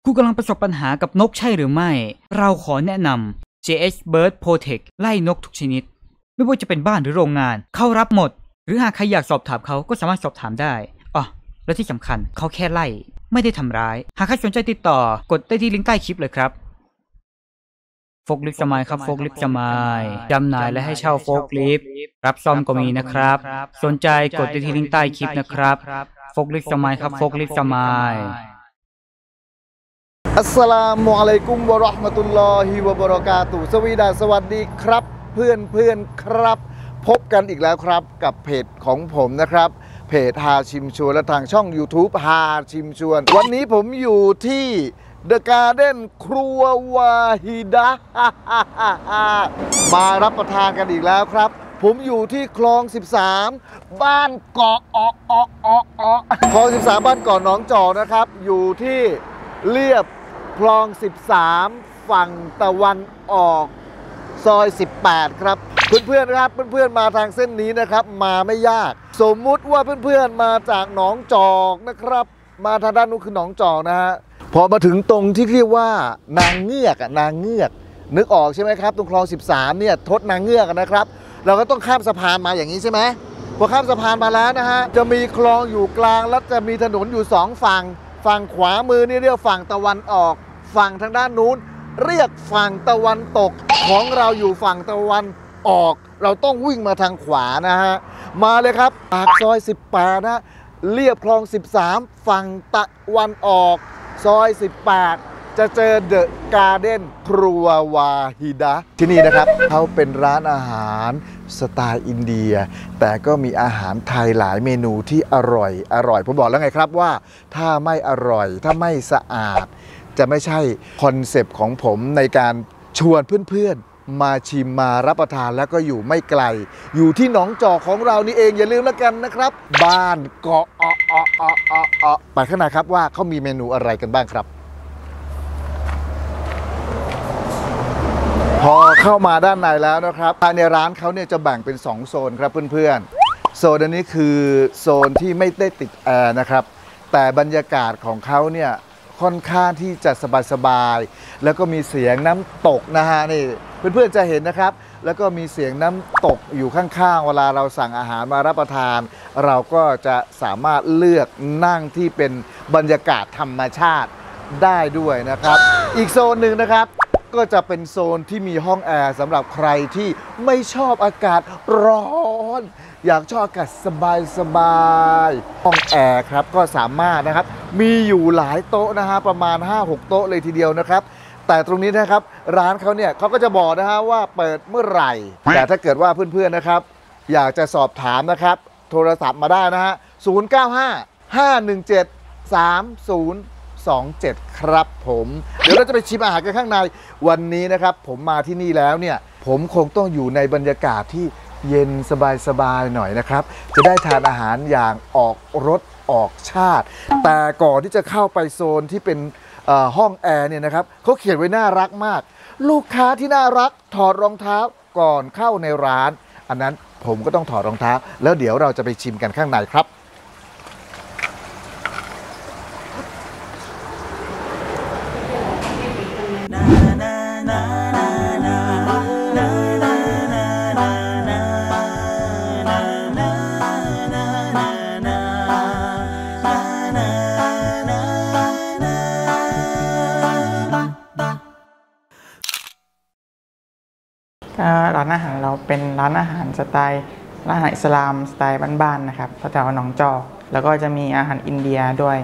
คุณกำลังประสบปัญหากับนกใช่หรือไม่เราขอแนะนำ JH Bird Protect ไล่นกทุกชนิดไม่ว่าจะเป็นบ้านหรือโรงงานเขารับหมดหรือหากใครอยากสอบถามเขาก็สามารถสอบถามได้อ๋อและที่สำคัญเขาแค่ไล่ไม่ได้ทำร้ายหากใครสนใจติดต่อกดได้ที่ลิงก์ใต้คลิปเลยครับโฟกลิฟต์สมัยครับโฟกลิฟต์สมัยจำหน่ายและให้เช่าโฟกลิฟต์รับซ่อมก็มีนะครับสนใจกดได้ที่ลิงก์ใต้คลิปนะครับโฟกลิฟต์สมัยครับโฟกลิฟต์สมัยอัสสลามุอะลัยกุมวะเราะห์มะตุลลอฮิวะบะเราะกาตุฮ์สวัสดีครับเพื่อนครับพบกันอีกแล้วครับกับเพจของผมนะครับเพจฮาชิมชวนและทางช่อง YouTube ฮาชิมชวนวันนี้ผมอยู่ที่เดอะการ์เด้นครัววาฮิดะมารับประทานกันอีกแล้วครับผมอยู่ที่คลอง 13 บ้านเกาะคลอง 13 บ้านเกาะหนองจอกนะครับอยู่ที่เรียบคลอง 13 ฝั่งตะวันออกซอย 18 ครับเพื่อนๆครับเพื่อนๆมาทางเส้นนี้นะครับมาไม่ยากสมมุติว่าเพื่อนๆมาจากหนองจอกนะครับมาทางด้านนู้นคือหนองจอกนะฮะพอมาถึงตรงที่เรียกว่านางเงือกนึกออกใช่ไหมครับตรงคลอง 13 เนี่ยทดนางเงือกนะครับเราก็ต้องข้ามสะพานมาอย่างนี้ใช่ไหมพอข้ามสะพานมาแล้วนะฮะจะมีคลองอยู่กลางแล้วจะมีถนนอยู่2ฝั่งฝั่งขวามือนี่เรียกฝั่งตะวันออกฝั่งทางด้านนู้นเรียกฝั่งตะวันตกของเราอยู่ฝั่งตะวันออกเราต้องวิ่งมาทางขวานะฮะมาเลยครับปากซอย18นะเรียบคลอง 13 ฝั่งตะวันออกซอย 18 จะเจอเดอะการ์เด้นครัววาฮิดะที่นี่นะครับเขาเป็นร้านอาหารสไตล์อินเดียแต่ก็มีอาหารไทยหลายเมนูที่อร่อยผมบอกแล้วไงครับว่าถ้าไม่อร่อยถ้าไม่สะอาดจะไม่ใช่คอนเซปต์ของผมในการชวนเพื่อนๆมาชิมมารับประทานแล้วก็อยู่ไม่ไกลอยู่ที่หนองจอกของเรานี่เองอย่าลืมแล้วกันนะครับบ้านเกาะไปข้างในครับว่าเขามีเมนูอะไรกันบ้างครับพอเข้ามาด้านในแล้วนะครับภายในร้านเขาเนี่ยจะแบ่งเป็น2โซนครับเพื่อนๆโซนอันนี้คือโซนที่ไม่ได้ติดแอร์นะครับแต่บรรยากาศของเขาเนี่ยค่อนข้างที่จะสบายๆแล้วก็มีเสียงน้ำตกนะฮะนี่เพื่อนๆจะเห็นนะครับแล้วก็มีเสียงน้ำตกอยู่ข้างๆเวลาเราสั่งอาหารมารับประทานเราก็จะสามารถเลือกนั่งที่เป็นบรรยากาศธรรมชาติได้ด้วยนะครับอีกโซนหนึ่งนะครับก็จะเป็นโซนที่มีห้องแอร์สำหรับใครที่ไม่ชอบอากาศร้อนอยากชอบอากาศสบายห้องแอร์ครับก็สามารถนะครับมีอยู่หลายโต๊ะนะฮะประมาณ 5-6 โต๊ะเลยทีเดียวนะครับแต่ตรงนี้นะครับร้านเขาเนี่ยเขาก็จะบอกนะฮะว่าเปิดเมื่อไหร่แต่ถ้าเกิดว่าเพื่อนๆนะครับอยากจะสอบถามนะครับโทรศัพท์มาได้นะฮะ0955173027ครับผมเดี๋ยวเราจะไปชิมอาหารกันข้างในวันนี้นะครับผมมาที่นี่แล้วเนี่ยผมคงต้องอยู่ในบรรยากาศที่เย็นสบายๆหน่อยนะครับจะได้ทานอาหารอย่างออกรสออกชาติแต่ก่อนที่จะเข้าไปโซนที่เป็นห้องแอร์เนี่ยนะครับเขาเขียนไว้น่ารักมากลูกค้าที่น่ารักถอดรองเท้าก่อนเข้าในร้านอันนั้นผมก็ต้องถอดรองเท้าแล้วเดี๋ยวเราจะไปชิมกันข้างในครับร้านอาหารเราเป็นร้านอาหารสไตล์ร้านอาหารอิสลามสไตล์บ้านๆนะครับแถวหนองจอกแล้วก็จะมีอาหารอินเดียด้วย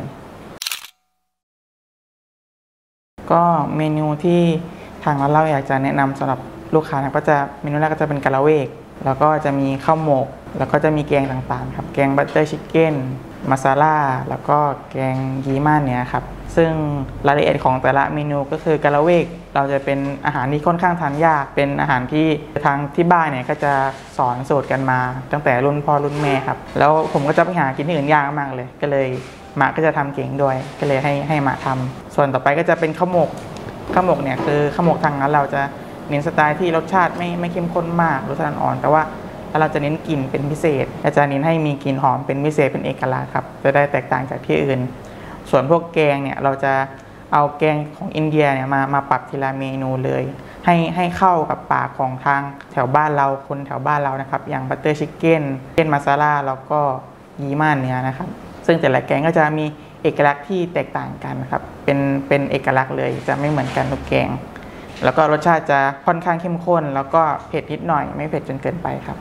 ก็เมนูที่ทางร้านเราอยากจะแนะนำสำหรับลูกค้าก็จะเมนูแรกก็จะเป็นกะละเวกแล้วก็จะมีข้าวหมกแล้วก็จะมีแกงต่างๆครับแกงบัตเตอร์ชิคเก้นมาซาล่าแล้วก็แกงยีม่าเนี่ยครับซึ่งรายละเอียดของแต่ละเมนูก็คือกะละเวกเราจะเป็นอาหารที่ค่อนข้างทานยากเป็นอาหารที่ทางที่บ้านเนี่ยก็จะสอนสูตรกันมาตั้งแต่รุ่นพ่อรุ่นแม่ครับแล้วผมก็จะไปหากินที่อื่นยากมากเลยก็เลยมาก็จะทำเก่งด้วยก็เลยให้มาทำส่วนต่อไปก็จะเป็นข้าวหมกเนี่ยคือข้าวหมกทางนั้นเราจะเน้นสไตล์ที่รสชาติไม่เข้มข้นมากรสชาติอ่อนแต่ว่าเราจะเน้นกลิ่นเป็นพิเศษและจะเน้นให้มีกลิ่นหอมเป็นพิเศษเป็นเอกลักษณ์ครับจะได้แตกต่างจากที่อื่นส่วนพวกแกงเนี่ยเราจะเอาแกงของอินเดียเนี่ยมาปรับทีละเมนูเลยให้เข้ากับปากของทางแถวบ้านเราคนแถวบ้านเรานะครับอย่างบัตเตอร์ชิคเก้นเก้นมาซาล่าแล้วก็ยีม่านเนื้อนะครับซึ่งแต่ละแกงก็จะมีเอกลักษณ์ที่แตกต่างกันครับเป็นเอกลักษณ์เลยจะไม่เหมือนกันทุกแกงแล้วก็รสชาติจะค่อนข้างเข้มข้นแล้วก็เผ็ดนิดหน่อยไม่เผ็ดจนเกินไปครับ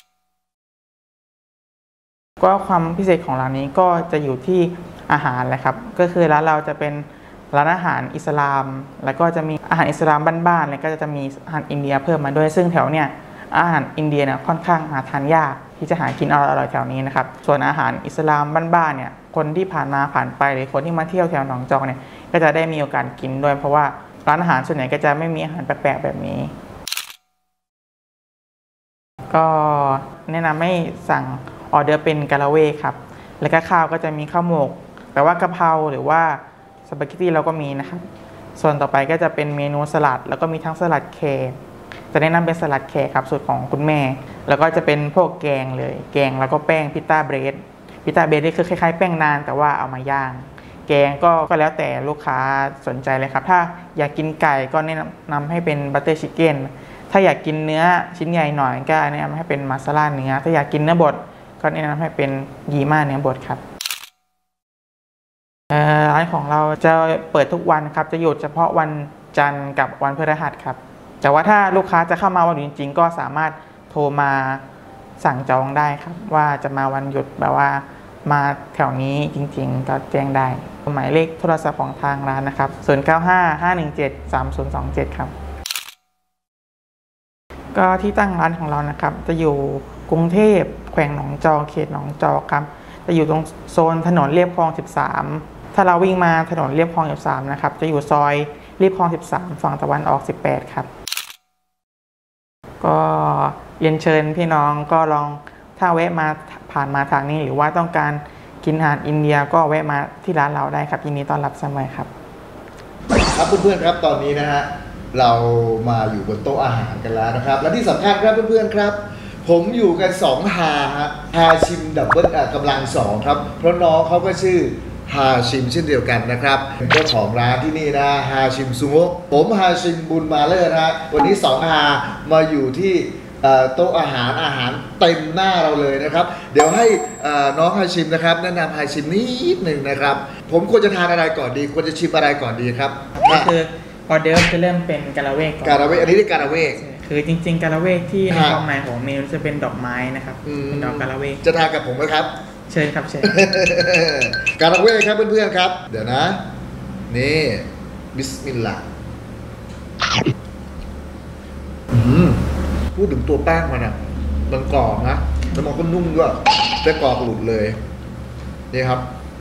ก็ความพิเศษของร้านนี้ก็จะอยู่ที่อาหารแหละครับก็คือร้านเราจะเป็นร้านอาหารอิสลามแล้วก็จะมีอาหารอิสลามบ้านๆแล้วก็จะมีอาหารอินเดียเพิ่มมาด้วยซึ่งแถวเนี่ยอาหารอินเดียเนี่ยค่อนข้างหาทานยากที่จะหากินอร่อยๆแถวนี้นะครับส่วนอาหารอิสลามบ้านๆเนี่ยคนที่ผ่านไปหรือคนที่มาเที่ยวแถวหนองจอกเนี่ยก็จะได้มีโอกาสกินด้วยเพราะว่าร้านอาหารส่วนใหญ่ก็จะไม่มีอาหารแปลกๆแบบนี้ก็แนะนำให้สั่งออเดอร์เป็นกะละเวครับแล้วก็ข้าวก็จะมีข้าวหมกแต่ว่ากะเพราหรือว่าสปาเกตตี้เราก็มีนะครับส่วนต่อไปก็จะเป็นเมนูสลัดแล้วก็มีทั้งสลัดแครจะแนะนำเป็นสลัดแครครับสูตรของคุณแม่แล้วก็จะเป็นพวกแกงเลยแกงแล้วก็แป้งพิต้าเบรดนี่คือคล้ายๆแป้งนานแต่ว่าเอามาย่างแกงก็แล้วแต่ลูกค้าสนใจเลยครับถ้าอยากกินไก่ก็แนะนำให้เป็นบัตเตอร์ชิคเก้นถ้าอยากกินเนื้อชิ้นใหญ่หน่อยก็แนะนำให้เป็นมาซาล่าเนื้อถ้าอยากกินเนื้อบดก็แนะนำให้เป็นยีม่าเนื้อบดครับร้านของเราจะเปิดทุกวันครับจะหยุดเฉพาะวันจันทร์กับวันพฤหัสครับแต่ว่าถ้าลูกค้าจะเข้ามาวันหยุดจริงๆก็สามารถโทรมาสั่งจองได้ครับว่าจะมาวันหยุดแบบว่ามาแถวนี้จริงๆก็แจ้งได้หมายเลขโทรศัพท์ของทางร้านนะครับ0955173027ครับก็ที่ตั้งร้านของเรานะครับจะอยู่กรุงเทพแขวงหนองจอกเขตหนองจอกครับจะอยู่ตรงโซนถนนเลียบคลอง13ถ้าเราวิ่งมาถนนเลียบคลอง13นะครับจะอยู่ซอยเลียบคลอง13ฝั่งตะวันออก18ครับก็เรียนเชิญพี่น้องก็ลองถ้าแวะมาผ่านมาทางนี้หรือว่าต้องการกินอาหารอินเดียก็แวะมาที่ร้านเราได้ครับยินดีต้อนรับเสมอครับครับเพื่อนๆครับตอนนี้นะฮะเรามาอยู่บนโต๊ะอาหารกันแล้วนะครับและที่สำคัญครับเพื่อนๆครับผมอยู่กัน2ฮาฮะฮาชิมดับเบิลกำลัง2ครับเพราะน้องเขาก็ชื่อฮาชิมเช่นเดียวกันนะครับเป็นเจ้าของร้านที่นี่นะฮาชิมซูโม่ผมฮาชิมบุญมาเลอร์นะวันนี้2ฮามาอยู่ที่โต๊ะอาหารเต็มหน้าเราเลยนะครับเดี๋ยวให้น้องฮาชิมนะครับแนะนำฮาชิมนิดหนึ่งนะครับผมควรจะทานอะไรก่อนดีควรจะชิมอะไรก่อนดีครับก็คือออเดอร์จะเริ่มเป็นกะละเวกก่อนกะละเวกอันนี้เรียกกะละเวกคือจริงๆกะละเวกที่ในความหมายของเมนูจะเป็นดอกไม้นะครับเป็นดอกกะละเวกจะทานกับผมไหมครับเชิญครับเชิญกะละเวกครับเพื่อนๆครับเดี๋ยวนะนี่บิสมิลลาห์พูดถึงตัวแป้งมันอ่ะมันกรอบนะแล้วมันก็นุ่มด้วยแต่กรอบหลุดเลยนี่ครับ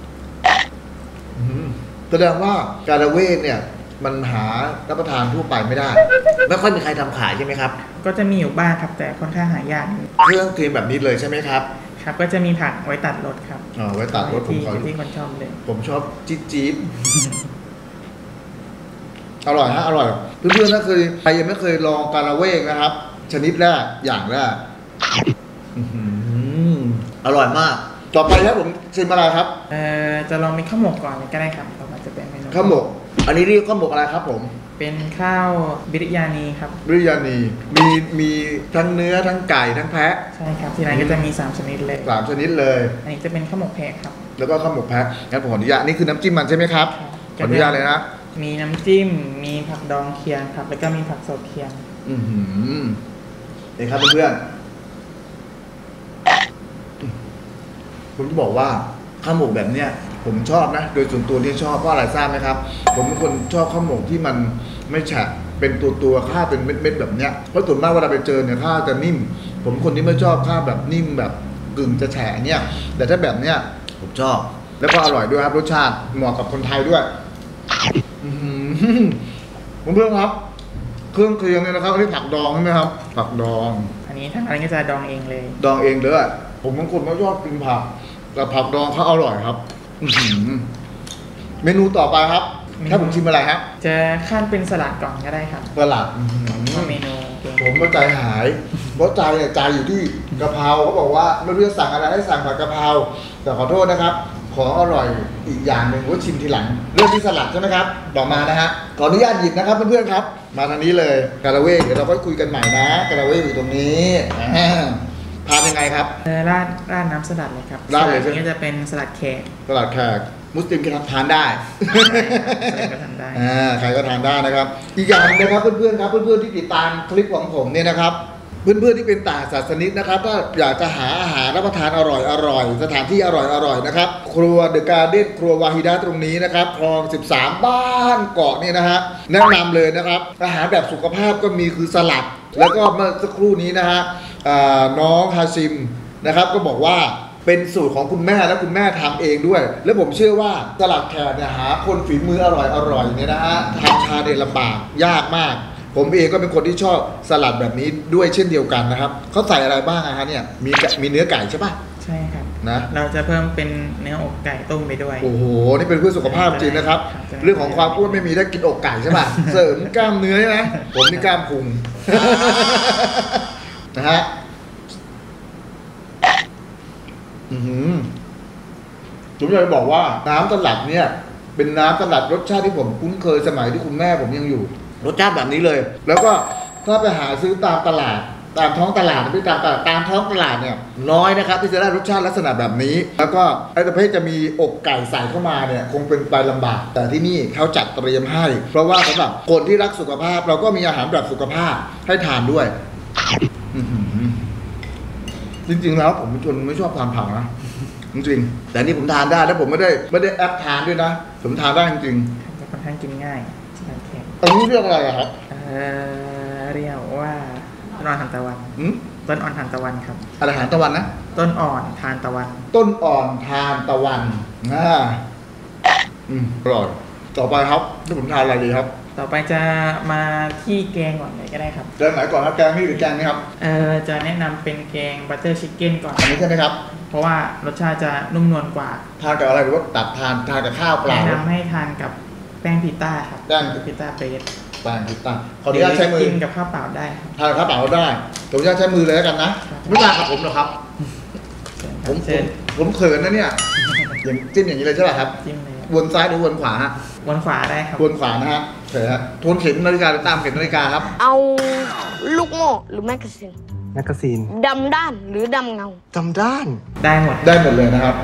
แสดงว่ากะละเวกเนี่ยมันหารับประทานทั่วไปไม่ได้ไม่ค่อยมีใครทำขายใช่ไหมครับก็จะมีอยู่บ้างครับแต่ค่อนข้างหายากเครื่องเตรียมแบบนี้เลยใช่ไหมครับครับก็จะมีผักไว้ตัดรสครับไว้ตัดรสผมที่คนชอบเลยผมชอบจี๊ดอร่อยฮะอร่อยเพื่อนๆถ้าเคยใครยังไม่เคยลองกะละเวกนะครับชนิดแรกอย่างแรกอร่อยมากต่อไปครับผมชิมอะไรครับจะลองเป็นข้าวหมกก่อนก็ได้ครับต่อมาจะเป็นเมนูข้าวหมกอันนี้เรียกข้าวหมกอะไรครับผมเป็นข้าวบิริยานีครับบิริยานีมีทั้งเนื้อทั้งไก่ทั้งแพะใช่ครับที่ร้านก็จะมี3ชนิดเลย 3ชนิดเลยอันนี้จะเป็นข้าวหมกแพะครับแล้วก็ข้าวหมกแพะงั้นผมขออนุญาตนี่คือน้ำจิ้มมันใช่ไหมครับขออนุญาตเลยนะมีน้ำจิ้มมีผักดองเคียงครับแล้วก็มีผักสดเคียงนี่ครับเพื่อนผมจะบอกว่าข้าวหมกแบบเนี้ยผมชอบนะโดยส่วนตัวที่ชอบเพราะอะไรทราบไหมครับผมเป็นคนชอบข้าวหมกที่มันไม่แฉะเป็นตัวข้าวเป็นเม็ดแบบเนี้ยเพราะส่วนมากเวลาไปเจอเนี่ยข้าวจะนิ่มผมคนที่ไม่ชอบข้าวแบบนิ่มแบบกึ่งจะแฉะเนี่ยแต่ถ้าแบบเนี้ยผมชอบแล้วก็อร่อยด้วยครับรสชาติเหมาะกับคนไทยด้วยเพื่อนครับเครื่องเคียงเนี่ยนะครับอันนี้ผักดองใช่ไหมครับผักดองอันนี้ทางร้านก็จะดองเองเลยดองเองเลยผมบางคนไม่ชอบกินผักแต่ผักดองเขาอร่อยครับเมนูต่อไปครับถ้าผมชิมอะไรครับจะขั้นเป็นสลัดก่อนก็ได้ครับสลัดเมนูผมก็ใจหายเพราะใจเนี่ยใจอยู่ที่กะเพราเขาบอกว่าไม่รู้จะสั่งอะไรให้สั่งผัดกะเพราแต่ขอโทษนะครับของอร่อยอีกอย่างหนึ่งว่าชิมทีหลังเรื่องที่สลัดใช่ไหมครับต่อมานะฮะขออนุญาตหยิบนะครับเพื่อนๆครับมาทางนี้เลยกาลาเวกเดี๋ยวเราค่อยคุยกันใหม่นะกาลาเวกอยู่ตรงนี้ทานยังไงครับราดน้ำสลัดเลยครับสลัดนี้จะเป็นสลัดแขกสลัดแขกมุสลิมก็ทานได้ใครก็ทานได้ใครก็ทานได้นะครับอีกอย่างนะครับเพื่อนๆครับเพื่อนๆที่ติดตามคลิปของผมเนี่ยนะครับเพื่อนๆที่เป็นต่างศาสนิกนะครับก็อยากจะหาอาหารรับประทานอร่อยสถานที่อร่อยนะครับครัวเดอะการ์เด้นครัววาฮิดะตรงนี้นะครับคลอง13บ้านเกาะนี่นะฮะแนะนำเลยนะครับอาหารแบบสุขภาพก็มีคือสลัดแล้วก็เมื่อสักครู่นี้นะฮะน้องฮาซิมนะครับก็บอกว่าเป็นสูตรของคุณแม่และคุณแม่ทำเองด้วยและผมเชื่อว่าสลัดแขกเนี่ยหาคนฝีมืออร่อยเนี่ยนะฮะทำชาเดนลำบากยากมากผมเองก็เป็นคนที่ชอบสลัดแบบนี้ด้วยเช่นเดียวกันนะครับเขาใส่อะไรบ้างฮะเนี่ยมีเนื้อไก่ใช่ปะใช่ครับนะเราจะเพิ่มเป็นเนื้ออกไก่ต้มไปด้วยโอ้โหนี่เป็นเพื่อสุขภาพจริงนะครับเรื่องของความอ้วนไม่มีได้กินอกไก่ใช่ปะเสริมกล้ามเนื้อใช่ไหมผมนี่กล้ามพุงนะฮะผมอยากจะบอกว่าน้ำสลัดเนี่ยเป็นน้ำสลัดรสชาติที่ผมคุ้นเคยสมัยที่คุณแม่ผมยังอยู่รสชาติแบบนี้เลยแล้วก็ถ้าไปหาซื้อตามตลาดตามท้องตลาดไม่ตามตลาดตามท้องตลาดเนี่ยน้อยนะครับที่จะได้รสชาติลักษณะแบบนี้แล้วก็ไอ้ประเภทจะมีอกไก่ใส่เข้ามาเนี่ยคงเป็นไปลำบากแต่ที่นี่เขาจัดเตรียมให้เพราะว่าสำหรับคนที่รักสุขภาพเราก็มีอาหารแบบสุขภาพให้ทานด้วยจริงๆแล้วผมเป็นคนไม่ชอบทานผักนะจริงๆแต่นี่ผมทานได้แล้วผมไม่ได้แอปทานด้วยนะผมทานได้จริงๆค่อนข้างกินง่ายอันนี้เรียกอะไรครับเรียกว่าต้นอ่อนทานตะวันต้นอ่อนทานตะวันครับอะไรทานตะวันนะต้นอ่อนทานตะวันต้นอ่อนทานตะวันอร่อยต่อไปครับที่ผมทานอะไรดีครับต่อไปจะมาที่แกงก่อนเลยก็ได้ครับแกงไหนก่อนครับแกงนี่หรือแกงนี่ครับจะแนะนำเป็นแกงบัตเตอร์ชิคเก้นก่อนอันนี้ใช่ไหมครับเพราะว่ารสชาติจะนุ่มนวลกว่าทานกับอะไรหรือว่าตัดทานกับข้าวเปล่าแนะนำให้ทานกับแป้งพิต้าครับแป้งพิต้าเบสแป้งพิต้าขออนุญาตใช้มือกินกับข้าวเปล่าได้ทานกับข้าวเปล่าได้ผมจะใช้มือเลยแล้วกันนะไม่ต่างกับผมหรอกครับผมเขินนะเนี่ยอย่างจิ้มอย่างนี้เลยใช่ไหมครับจิ้มเลยวนซ้ายหรือวนขวาฮะวนขวาได้ครับวนขวานะฮะเฉยฮะทวนเข็มนาฬิกาหรือตามเข็มนาฬิกาครับเอาลูกโม่หรือแมกกาซีนดำด้านหรือดำเงาดำด้านได้หมดเลยนะครับ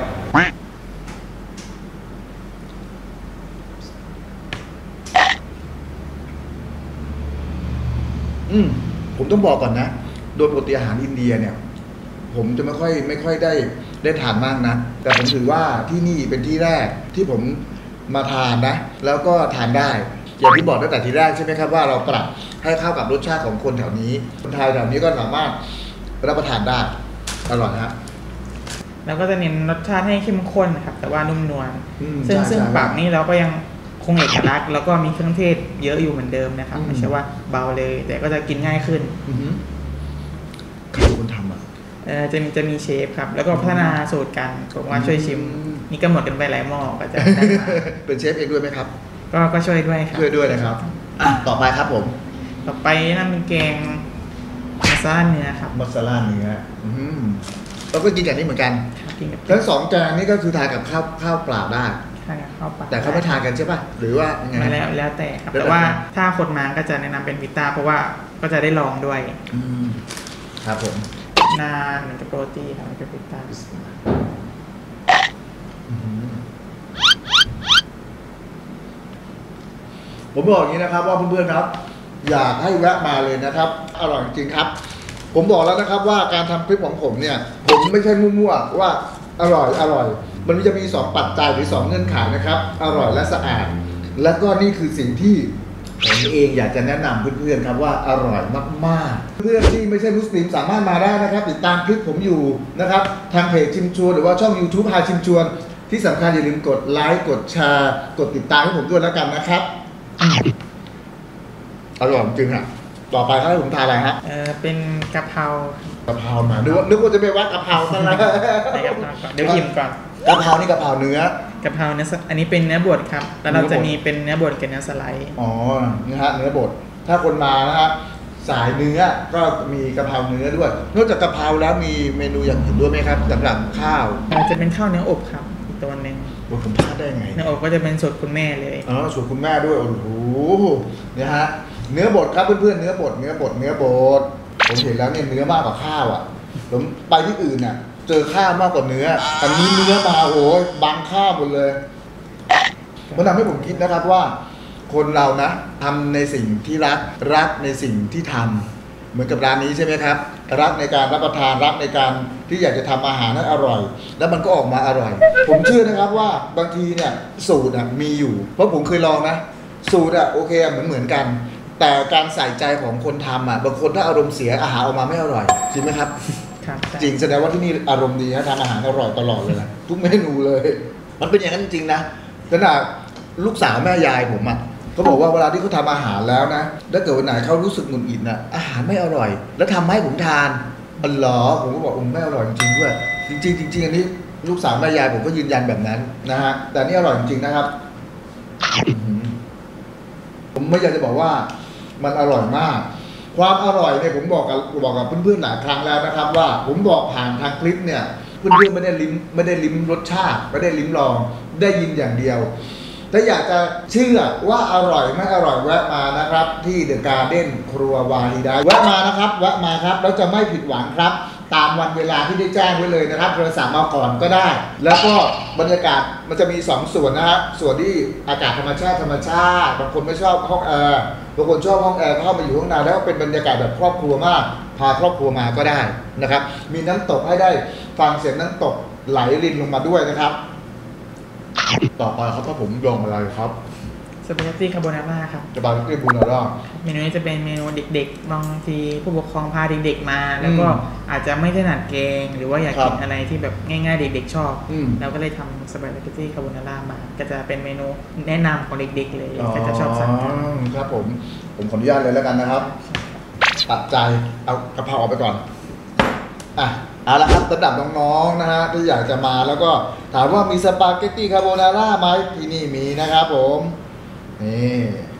ผมต้องบอกก่อนนะโดยปกติอาหารอินเดียเนี่ยผมจะไม่ค่อยได้ทานมากนะแต่ผมถือว่าที่นี่เป็นที่แรกที่ผมมาทานนะแล้วก็ทานได้อย่างที่บอกตั้งแต่ทีแรกใช่ไหมครับว่าเราปรับให้เข้ากับรสชาติของคนแถวนี้คนไทยแถวนี้ก็สามารถรับประทานได้อร่อยฮะแล้วก็จะเน้นรสชาติให้เข้มข้นนะครับแต่ว่านุ่มนวลซึ่งปากนี้เราก็ยังคงเอกลักษณ์แล้วก็มีเครื่องเทศเยอะอยู่เหมือนเดิมนะครับไม่ใช่ว่าเบาเลยแต่ก็จะกินง่ายขึ้นใครเป็นคนทำอ่ะจะมีเชฟครับแล้วก็พัฒนาสูตรกันผมว่าช่วยชิมนี่ก็หมดกันไปหลายหม้อก็จะได้มาเป็นเชฟเองด้วยไหมครับก็ช่วยด้วยครับช่วยด้วยนะครับต่อไปครับผมต่อไปนั่นเป็นแกงมัสลาเนื้อครับมัสลาเนื้อเราก็กินแบบนี้เหมือนกันทั้งสองแกงนี่ก็คือทานกับข้าวเปล่าได้แต่เขาไม่ทานกันใช่ป่ะหรือว่าไงแล้วแต่ครับแต่ว่าถ้าคนมาก็จะแนะนำเป็นพิต้าเพราะว่าก็จะได้ลองด้วยครับผมนานเหมือนกับโรตีครับเป็นพิต้าผมบอกอย่างนี้นะครับว่าเพื่อนๆครับอยากให้แวะมาเลยนะครับอร่อยจริงครับผมบอกแล้วนะครับว่าการทำคลิปของผมเนี่ยผมไม่ใช่มั่วๆว่าอร่อยมันจะมี2ปัจจัยหรือ2เงื่อนไขนะครับอร่อยและสะอาดและก็นี่คือสิ่งที่ผมเองอยากจะแนะนำเพื่อนๆครับว่าอร่อยมากๆเพื่อนที่ไม่ใช่มุสลิมสามารถมาได้นะครับติดตามคลิปผมอยู่นะครับทางเพจชิมชวนหรือว่าช่อง YouTube พาชิมชวนที่สำคัญอย่าลืมกดไลค์กดแชร์กดติดตามให้ผมด้วยแล้วกันนะครับอร่อยจริงอ่ะต่อไปให้ผมทานอะไรฮะเป็นกะเพรมานึกว่าจะไปว่ากะเพราซะแล้วเดี๋ยวชิมก่อนกะเพรานี่กะเพราเนื้อกะเพราเนื้ออันนี้เป็นเนื้อบดครับแล้วเราจะมีเป็นเนื้อบดกับเนื้อสไลด์นะฮะเนื้อบดถ้าคนมานะครับสายเนื้อก็มีกะเพราเนื้อด้วยนอกจากกะเพราแล้วมีเมนูอย่างอื่นด้วยไหมครับสำหรับข้าวจะเป็นข้าวเนื้ออบครับตัวหนึ่งผมพลาดได้ไงเนื้ออกก็จะเป็นสูตรคุณแม่เลยสูตรคุณแม่ด้วยโอ้โหเนี่ยฮะเนื้อบดครับเพื่อนๆเนื้อบดผมเห็นแล้วเนี่ยเนื้อมากกว่าข้าวอ่ะผมไปที่อื่นน่ะเจอข้าวมากกว่าเนื้อแต่นี้เนื้อมาโอ้ยบังข้าวหมดเลยมันทำให้ผมคิดนะครับว่าคนเรานะทำในสิ่งที่รักในสิ่งที่ทำเหมือนกับร้านนี้ใช่ไหมครับรักในการรับประทานรักในการที่อยากจะทำอาหารให้อร่อยแล้วมันก็ออกมาอร่อยผมเชื่อนะครับว่าบางทีเนี่ยสูตรมีอยู่เพราะผมเคยลองนะสูตรโอเคเหมือนกันแต่การใส่ใจของคนทำบางคนถ้าอารมณ์เสียอาหารออกมาไม่อร่อยจริงไหมครับจริงแสดงว่าที่นี่อารมณ์ดีนะทำอาหารอร่อยตลอดเลยนะทุกเมนูเลยมันเป็นอย่างนั้นจริงนะขนาดลูกสาวแม่ยายผมเขาบอกว่าเวลาที่เขาทำอาหารแล้วนะถ้าเกิดวันไหนเขารู้สึกหงุดหงิดนะอาหารไม่อร่อยแล้วทำให้ผมทานเหรอผมก็บอกไม่อร่อยจริงๆด้วยจริงอันนี้ลูกสาวแม่ยายผมก็ยืนยันแบบนั้นนะฮะแต่นี่อร่อยจริงๆนะครับผมไม่อยากจะบอกว่ามันอร่อยมากความอร่อยเนี่ยผมบอกกับเพื่อนๆหลายครั้งแล้วนะครับว่าผมบอกผ่านทางคลิปเนี่ยเพื่อนๆไม่ได้ลิ้มรสชาติไม่ได้ลิ้มลองได้ยินอย่างเดียวถ้าอยากจะเชื่อว่าอร่อยไม่อร่อยแวะมานะครับที่เดอะการ์เด้นครัววาฮิดาแวะมานะครับแวะมาครับแล้วจะไม่ผิดหวังครับตามวันเวลาที่ได้แจ้งไว้เลยนะครับโทรศัพท์มาก่อนก็ได้แล้วก็บรรยากาศมันจะมี2ส่วนนะฮะส่วนที่อากาศธรรมชาติบางคนไม่ชอบห้องแอร์บางคนชอบห้องแอร์เข้ามาอยู่ข้างในแล้วเป็นบรรยากาศแบบครอบครัวมากพาครอบครัวมาก็ได้นะครับมีน้ำตกให้ได้ฟังเสียงน้ำตกไหลรินลงมาด้วยนะครับต่อไปครับถ้าผมลองอะไรครับสปาเกตตี้คาโบนาร่าครับสปาเกตตี้คาโบนาร่าเมนูนี้จะเป็นเมนูเด็กๆบางทีผู้ปกครองพาเด็กๆมาแล้วก็อาจจะไม่ถนัดแกงหรือว่าอยากกินอะไรที่แบบง่ายๆเด็กๆชอบเราก็เลยทำสปาเกตตี้คาโบนาร่ามาก็จะเป็นเมนูแนะนำของเด็กๆเลยก็จะชอบสั่งครับผมขออนุญาตเลยแล้วกันนะครับตัดใจเอากะเพราออกไปก่อนเอาละครับสำหรับน้องๆนะฮะที่อยากจะมาแล้วก็ถามว่ามีสปาเกตตี้คาโบนาร่าไหมที่นี่มีนะครับผมนี่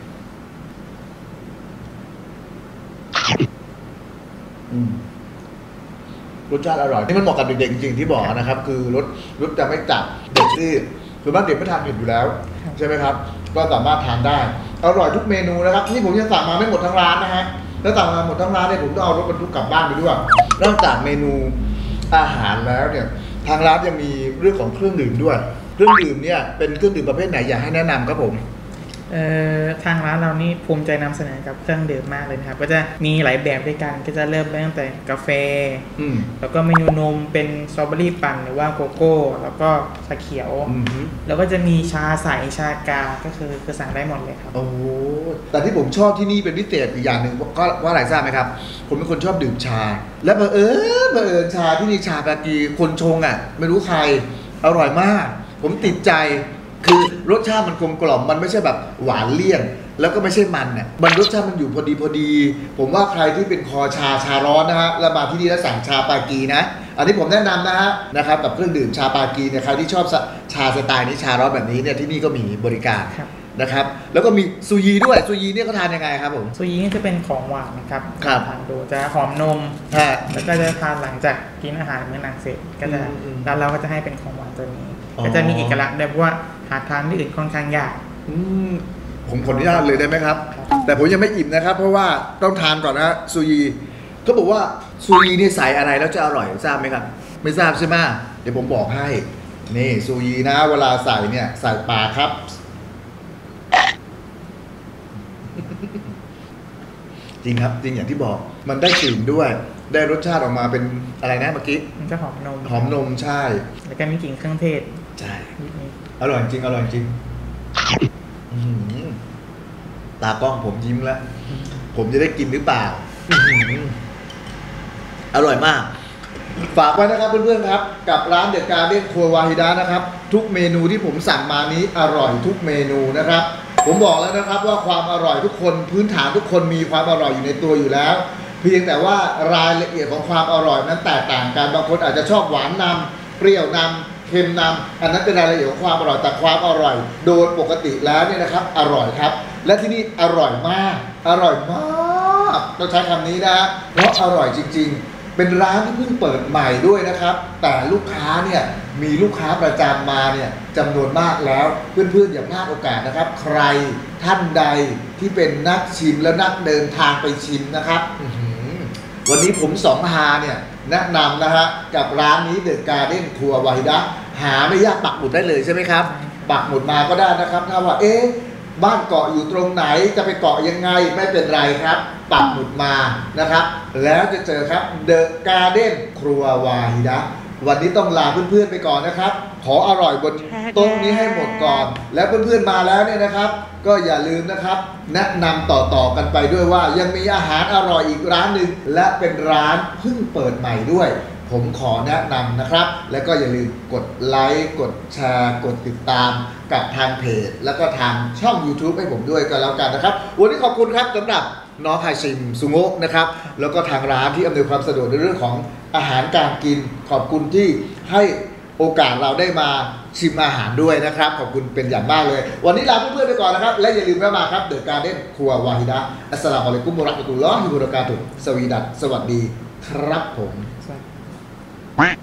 รสชาติอร่อยนี่มันเหมาะกับเด็กๆจริงๆที่บอกนะครับคือรสจะไม่จัดเด็กที่คือบ้านเด็กไม่ทานเผ็ดอยู่แล้วใช่ไหมครับก็สามารถทานได้อร่อยทุกเมนูนะครับนี่ผมยังสั่งมาไม่หมดทั้งร้านนะฮะแล้วสั่งมาหมดทั้งร้านเนี่ยผมต้องเอารถบรรทุกกลับบ้านไปด้วยนอกจากเมนูอาหารแล้วเนี่ยทางร้านยังมีเรื่องของเครื่องดื่มด้วยเครื่องดื่มเนี่ยเป็นเครื่องดื่มประเภทไหนอยากให้แนะนำครับผมทางร้านเรานี่ภูมิใจนำเสนอกับเครื่องดื่มมากเลยนะครับก็จะมีหลายแบบด้วยกันก็จะเริ่มตั้งแต่กาแฟแล้วก็เมนูนมเป็นสตรอเบอรี่ปั่นหรือว่าโกโก้แล้วก็ชาเขียวแล้วก็จะมีชาใสชากาก็คือสั่งได้หมดเลยครับโอ้แต่ที่ผมชอบที่นี่เป็นพิเศษอีกอย่างหนึ่งก็ว่าอะไรทราบไหมครับผมเป็นคนชอบดื่มชาและบังเอิญชาที่นี่ชาปากีคนชงไม่รู้ใครอร่อยมากผมติดใจคือรสชาติมันกลมกล่อมมันไม่ใช่แบบหวานเลี่ยนแล้วก็ไม่ใช่มันมันรสชาติมันอยู่พอดีผมว่าใครที่เป็นคอชาร้อนนะฮะแล้วมาที่นี่แล้วสั่งชาปากีนะอันนี้ผมแนะนำนะครับกับเครื่องดื่มชาปากีเนี่ยใครที่ชอบชาสไตล์นี้ชาร้อนแบบนี้เนี่ยที่นี่ก็มีบริการนะครับแล้วก็มีซูยีด้วยซูยีเนี่ยเขาทานยังไงครับผมซูยีนี่จะเป็นของหวานนะครับทานดูจะหอมนมแล้วก็จะทานหลังจากกินอาหารมื้อหนักเสร็จก็จะแล้วเราก็จะให้เป็นของหวานตัวนี้ก็จะมีเอกลักษณ์ได้เพราะว่าหาทานที่อื่นค่อนข้างยากผมขออนุญาตเลยได้ไหมครับแต่ผมยังไม่อิ่มนะครับเพราะว่าต้องทานก่อนนะซูยีเขาบอกว่าซูยีนี่ใส่อะไรแล้วจะอร่อยทราบไหมครับไม่ทราบใช่ไหมเดี๋ยวผมบอกให้นี่ซูยีนะเวลาใส่เนี่ยใส่ปลาครับจริงครับจริงอย่างที่บอกมันได้กลิ่นด้วยได้รสชาติออกมาเป็นอะไรนะเมื่อกี้มันจะหอมนมใช่แล้วก็มีกลิ่นเครื่องเทศใช่อร่อยจริงตากล้องผมยิ้มแล้วผมจะได้กินหรือเปล่าอร่อยมากฝากไว้นะครับเพื่อนๆครับกับร้านเดอะการ์เด้นครัววาฮิดานะครับทุกเมนูที่ผมสั่งมานี้อร่อยทุกเมนูนะครับผมบอกแล้วนะครับว่าความอร่อยทุกคนพื้นฐานทุกคนมีความอร่อยอยู่ในตัวอยู่แล้วเพียงแต่ว่ารายละเอียดของความอร่อยนั้นแตกต่างกันบางคนอาจจะชอบหวานนำเปรี้ยวนำเค็มนำอันนั้นเป็นรายละเอียดของความอร่อยแต่ความอร่อยโดยปกติแล้วเนี่ยนะครับอร่อยครับและที่นี่อร่อยมากต้องใช้คำนี้นะเพราะอร่อยจริงๆเป็นร้านที่เพิ่งเปิดใหม่ด้วยนะครับ แต่ลูกค้าเนี่ยมีลูกค้าประจำมาเนี่ยจำนวนมากแล้วเพื่อนๆอย่าพลาดโอกาสนะครับใครท่านใดที่เป็นนักชิมและนักเดินทางไปชิมนะครับวันนี้ผมสองฮาเนี่ยแนะนำนะฮะกับร้านนี้เดอะการ์เด้นครัววาฮิดะหาไม่ยากปักหมุดได้เลยใช่ไหมครับปักหมุดมาก็ได้นะครับถ้าว่าบ้านเกาะอยู่ตรงไหนจะไปเกาะยังไงไม่เป็นไรครับปักหมุดมานะครับแล้วจะเจอครับเดอะการ์เด้นครัววาฮิดะวันนี้ต้องลาเพื่อนๆไปก่อนนะครับขออร่อยบนโต๊ะนี้ให้หมดก่อนแล้วเพื่อนๆมาแล้วเนี่ยนะครับก็อย่าลืมนะครับแนะนำต่อๆกันไปด้วยว่ายังมีอาหารอร่อยอีกร้านหนึ่งและเป็นร้านเพิ่งเปิดใหม่ด้วยผมขอแนะนำนะครับแล้วก็อย่าลืมกดไลค์กดแชร์กดติดตามกับทางเพจแล้วก็ทางช่อง YouTube ให้ผมด้วยกันแล้วกันนะครับวันนี้ขอบคุณครับสำหรับน้องไฮชิมซุโงะนะครับแล้วก็ทางร้านที่อำนวยความสะดวกในเรื่องของอาหารการกินขอบคุณที่ให้โอกาสเราได้มาชิมอาหารด้วยนะครับขอบคุณเป็นอย่างมากเลยวันนี้ลาเพื่อนๆไปก่อนนะครับและอย่าลืมแวะมาครับเดอะการ์เด้นครัววาฮิดะอัสสลามุอะลัยกุมวะเราะห์มะตุลลอฮิวะบะเราะกาตุฮ์สวีดัตสวัสดีครับผม